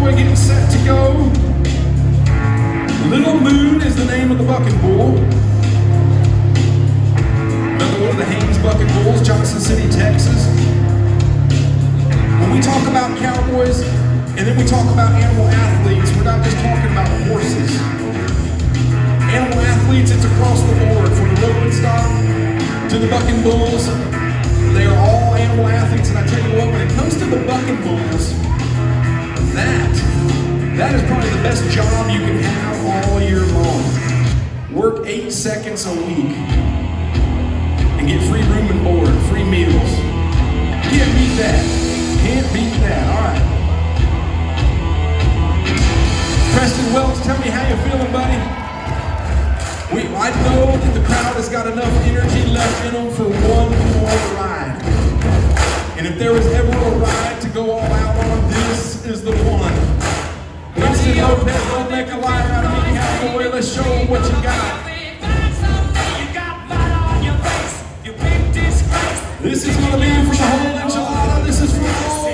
we're getting set to go. Little Moon is the name of the bucking bull. Another one of the Haynes bucking bulls, Johnson City, Texas. When we talk about cowboys, and then we talk about animal athletes, we're not just talking about horses. Animal athletes, it's across the board, from the roping stock to the bucking bulls. They are all animal athletes, and I tell you what, when it comes to the bucking bulls, that is probably the best job you can have all year long. Work 8 seconds a week and get free room and board, free meals. Can't beat that. Can't beat that. All right. Preston Welch, tell me how you feeling, buddy. I know that the crowd has got enough energy left in them for one more ride. And if there was ever a ride to go all out on, this is the one. Winston Lopez, don't make a liar out of me, cowboy. Let's show them what you got. This is going to be for the whole enchilada. This is for all